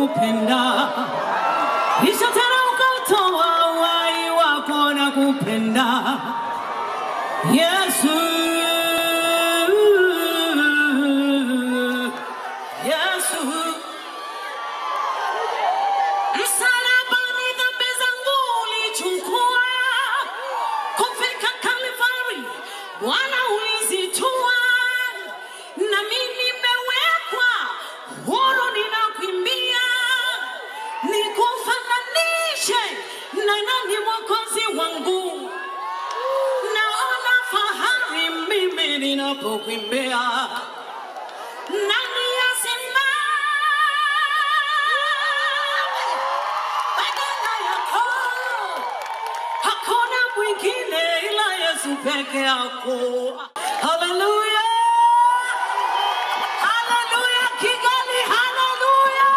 kupenda. Kisha tena ukatoa uhai wako na kupenda. Yesu, Yesu. Msalabani dhambi zangu ulichukua. Kufika Kalvari, Bwana ulizitua. Na mimi nimewekwa huru ninakuimbia. Nikufananishe na nani mwokozi wangu. Naona fahari mimi ninapokuimbia. Nani asimame badala yako? Hakuna mwingine ila Yesu peke yako. Hallelujah. Hallelujah, Kigali, hallelujah.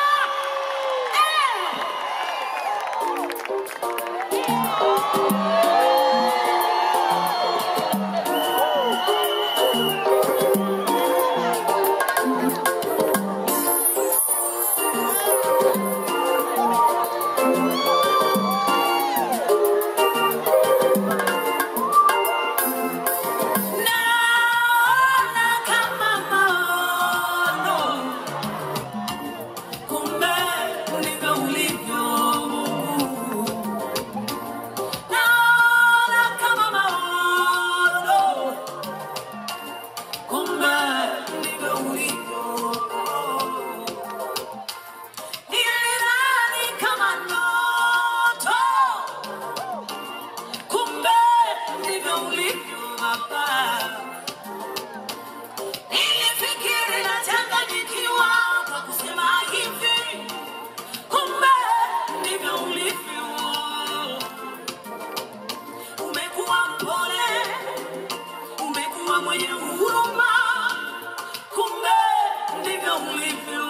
Naona kama maono, kumbe ndivyo ulivyo Mungu. Naona kama maono, kumbe ndivyo ulivyo. Nilidhani kama ndoto, kumbe ndivyo ulivyo Baba. Nilifikiri nachanganyikiwa kwa kusema hivi, kumbe ndivyo ulivyo. Umekuwa mpole, umekuwa mwenye huruma, kumbe ndivyo ulivyo.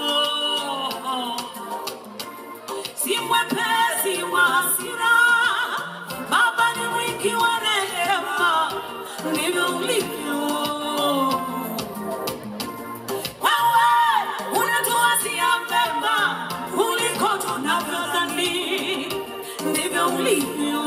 Si mwepesi wa hasira, Baba ni mwingi wa rehema, ndivyo ulivyo. Wewe unatuwazia mema kuliko tunavyodhani, ndivyo ulivyo.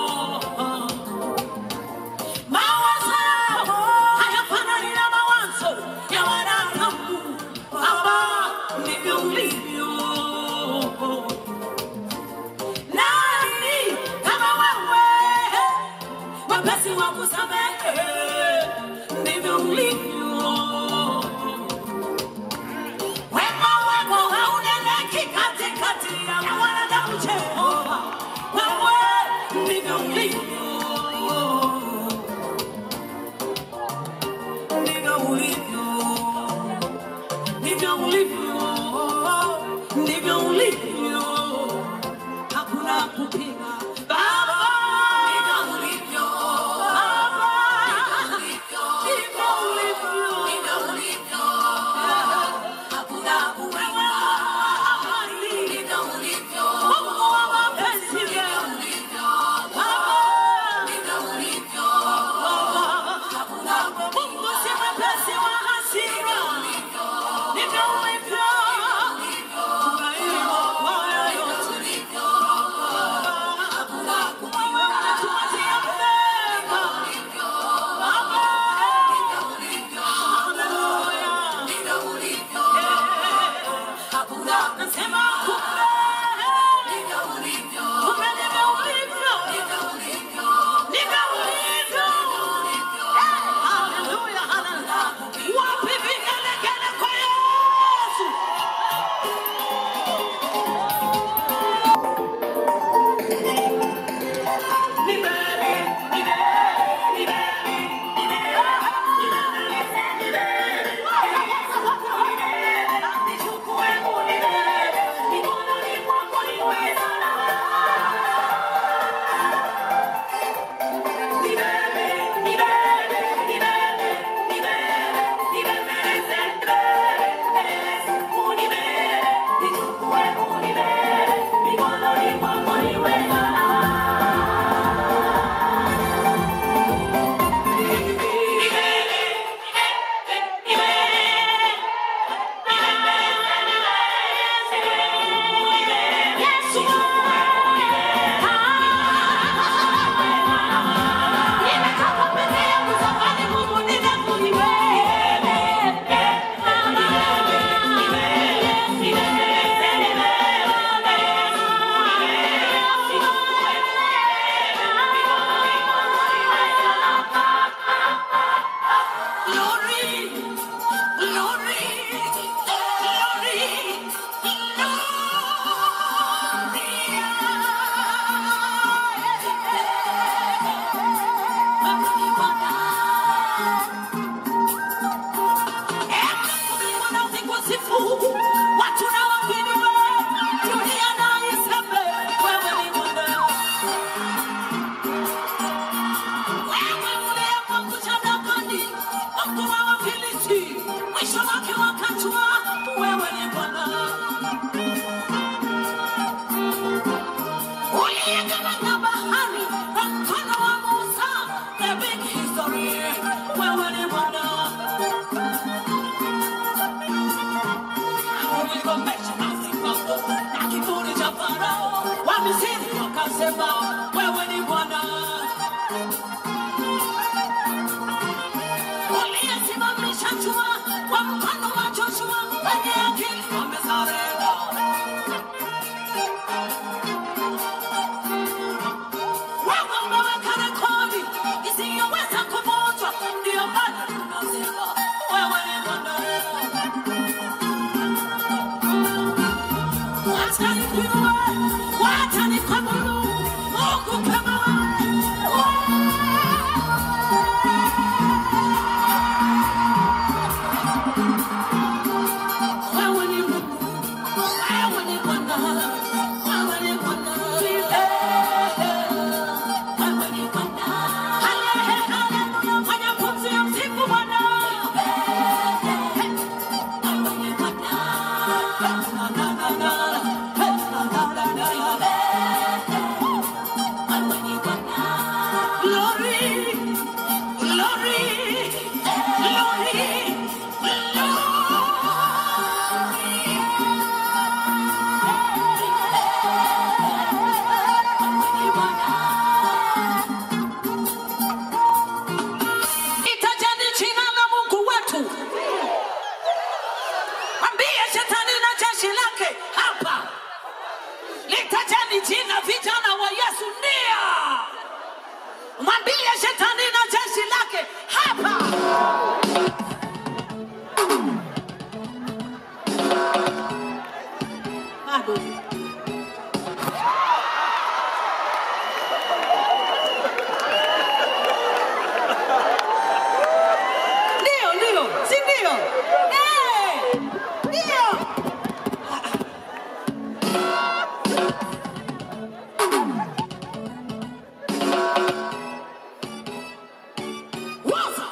Mawazo yako hayafanani na mawazo ya wanadamu, Baba, ndivyo ulivyo. nasema wewe ni Bwana. Uliyesimamisha jua kwa mkono wa Joshua, wenye akili wamesarenda. Wewe umeweka rekodi isiyoweza kuvunjwa, ndio maana tunasema wewe ni Bwana. Wacha nikuabudu Mungu kama wewe ni Mungu, wewe ni Bwana, wewe ni Bwana, wewe ni Bwana. Haleluya, fanya pumzi ya msifu Bwana. Wewe ni Bwana. Itajeni jina la Mungu wetu. Mwambie shetani na jeshi lake hapa. Litajeni jina vijana wa Yesu ndia. Mwambie shetani na jeshi lake hapa. Bado. Ndio, si ndio? Ndio. Waza.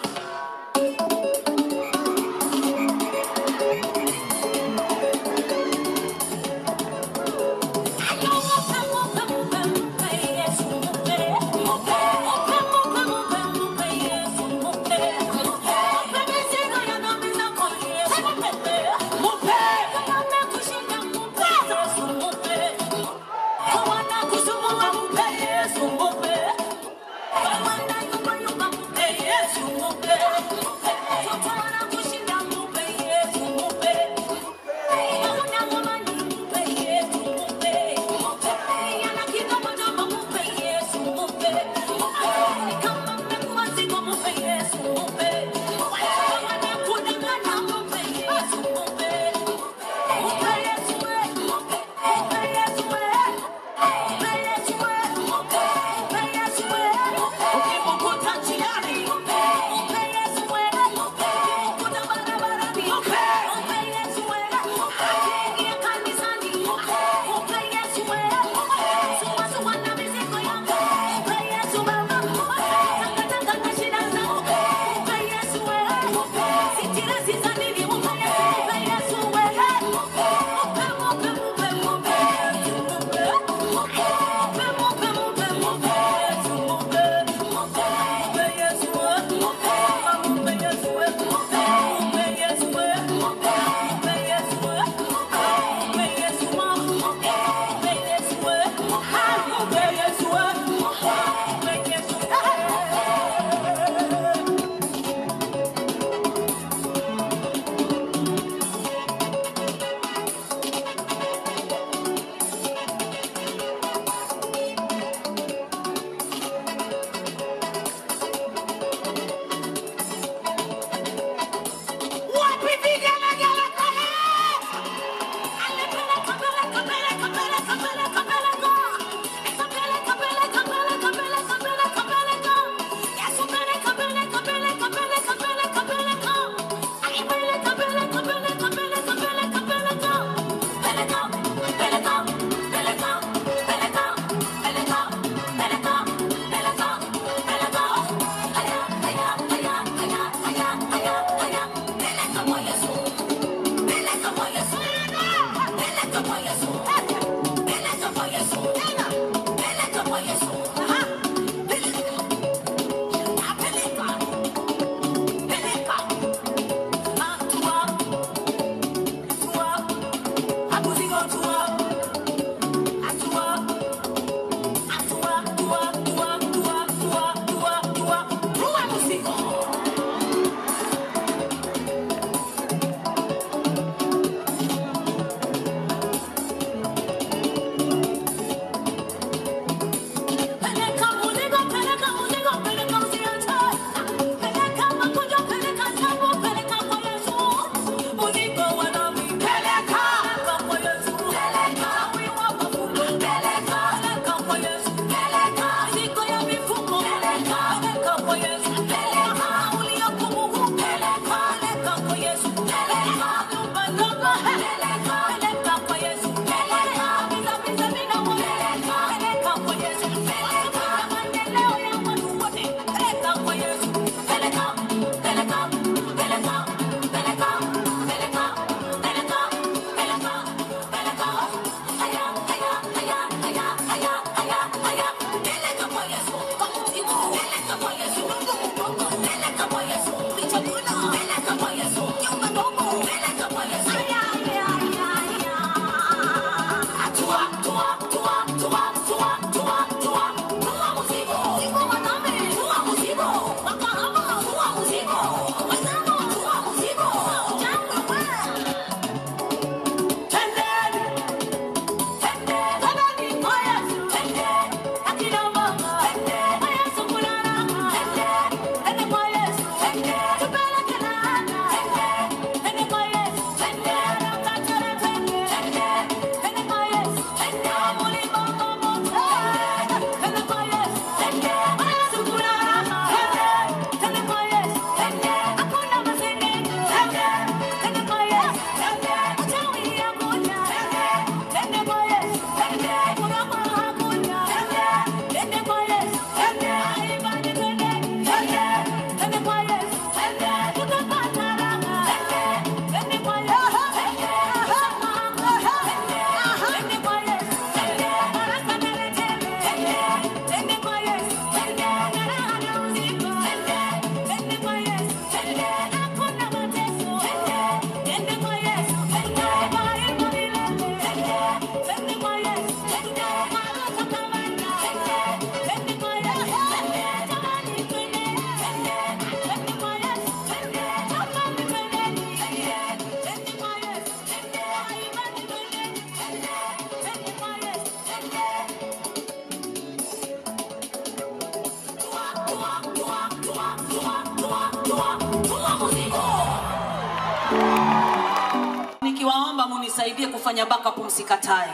niwasaidie kufanya backup, msikatae.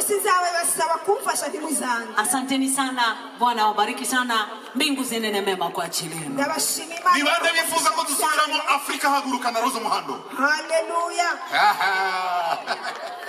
Asanteni sana, Bwana awabariki sana, mbingu zinene mema kwa ajili yenu. Nibande bifuza ko dusubiramo Afrika haguruka na Rozo Muhando. Hallelujah.